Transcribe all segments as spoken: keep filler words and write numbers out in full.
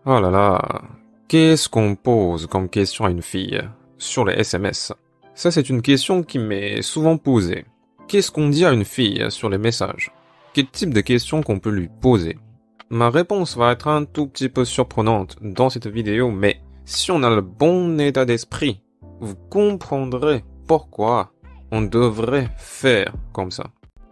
Oh là là, qu'est-ce qu'on pose comme question à une fille sur les S M S? Ça, c'est une question qui m'est souvent posée. Qu'est-ce qu'on dit à une fille sur les messages? Quel type de questions qu'on peut lui poser? Ma réponse va être un tout petit peu surprenante dans cette vidéo, mais si on a le bon état d'esprit, vous comprendrez pourquoi on devrait faire comme ça.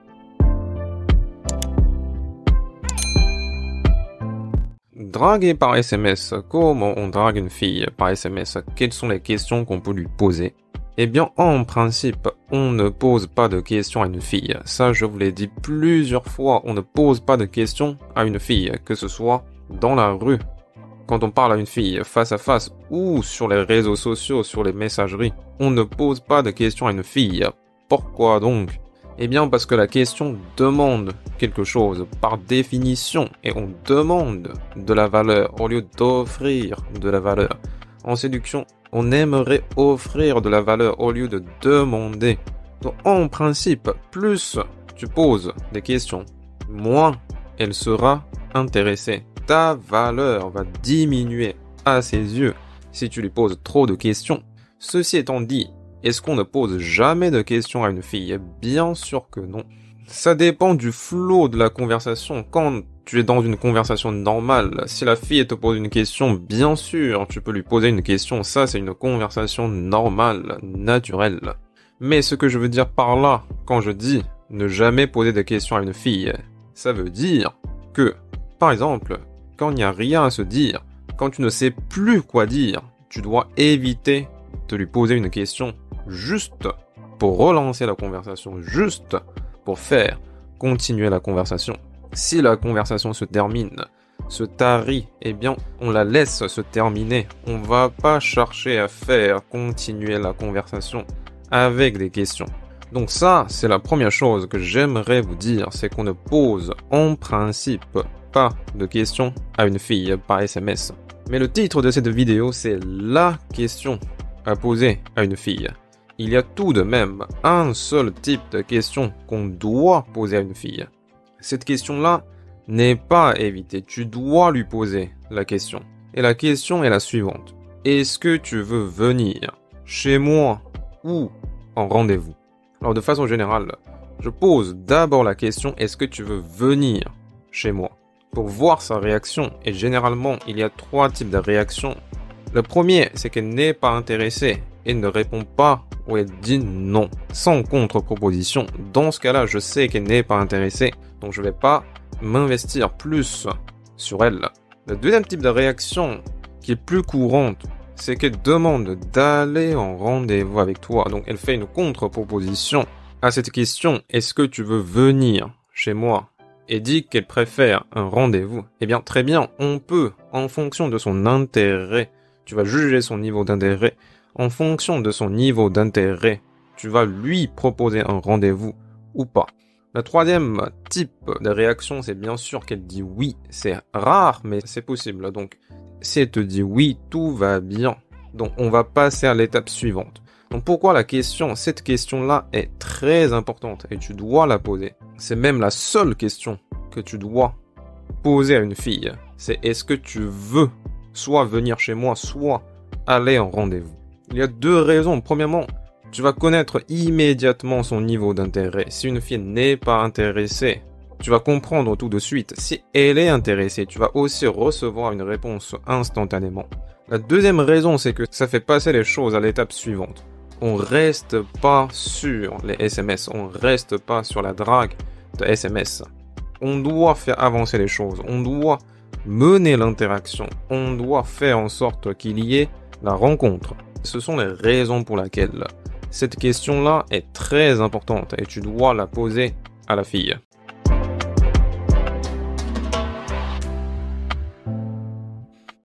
Draguer par S M S, comment on drague une fille par S M S? Quelles sont les questions qu'on peut lui poser? Eh bien, en principe, on ne pose pas de questions à une fille. Ça, je vous l'ai dit plusieurs fois, on ne pose pas de questions à une fille, que ce soit dans la rue, quand on parle à une fille face à face ou sur les réseaux sociaux, sur les messageries. On ne pose pas de questions à une fille. Pourquoi donc? Eh bien, parce que la question demande quelque chose par définition et on demande de la valeur au lieu d'offrir de la valeur. En séduction, on aimerait offrir de la valeur au lieu de demander. Donc, en principe, plus tu poses des questions, moins elle sera intéressée. Ta valeur va diminuer à ses yeux si tu lui poses trop de questions. Ceci étant dit, est-ce qu'on ne pose jamais de questions à une fille? Bien sûr que non. Ça dépend du flow de la conversation. Quand tu es dans une conversation normale, si la fille te pose une question, bien sûr, tu peux lui poser une question. Ça, c'est une conversation normale, naturelle. Mais ce que je veux dire par là, quand je dis ne jamais poser de questions à une fille, ça veut dire que, par exemple, quand il n'y a rien à se dire, quand tu ne sais plus quoi dire, tu dois éviter de lui poser une question juste pour relancer la conversation, juste pour faire continuer la conversation. Si la conversation se termine, se tarit, eh bien, on la laisse se terminer. On va pas chercher à faire continuer la conversation avec des questions. Donc ça, c'est la première chose que j'aimerais vous dire, c'est qu'on ne pose en principe pas de questions à une fille par S M S. Mais le titre de cette vidéo, c'est la question à poser à une fille. Il y a tout de même un seul type de question qu'on doit poser à une fille. Cette question-là n'est pas à éviter. Tu dois lui poser la question. Et la question est la suivante. Est-ce que tu veux venir chez moi ou en rendez-vous? Alors de façon générale, je pose d'abord la question, est-ce que tu veux venir chez moi? Pour voir sa réaction, et généralement il y a trois types de réactions. Le premier, c'est qu'elle n'est pas intéressée et ne répond pas ou elle dit non, sans contre-proposition. Dans ce cas-là, je sais qu'elle n'est pas intéressée, donc je ne vais pas m'investir plus sur elle. Le deuxième type de réaction, qui est plus courante, c'est qu'elle demande d'aller en rendez-vous avec toi. Donc elle fait une contre-proposition à cette question, est-ce que tu veux venir chez moi? Et dit qu'elle préfère un rendez-vous. Eh bien, très bien, on peut, en fonction de son intérêt, tu vas juger son niveau d'intérêt. En fonction de son niveau d'intérêt, tu vas lui proposer un rendez-vous ou pas. Le troisième type de réaction, c'est bien sûr qu'elle dit oui. C'est rare, mais c'est possible. Donc, si elle te dit oui, tout va bien. Donc, on va passer à l'étape suivante. Donc, pourquoi la question? Cette question-là est très importante et tu dois la poser. C'est même la seule question que tu dois poser à une fille. C'est est-ce que tu veux soit venir chez moi, soit aller en rendez-vous? Il y a deux raisons. Premièrement, tu vas connaître immédiatement son niveau d'intérêt. Si une fille n'est pas intéressée, tu vas comprendre tout de suite. Si elle est intéressée, tu vas aussi recevoir une réponse instantanément. La deuxième raison, c'est que ça fait passer les choses à l'étape suivante. On reste pas sur les S M S, on reste pas sur la drague de S M S. On doit faire avancer les choses, on doit mener l'interaction, on doit faire en sorte qu'il y ait la rencontre. Ce sont les raisons pour lesquelles cette question-là est très importante et tu dois la poser à la fille.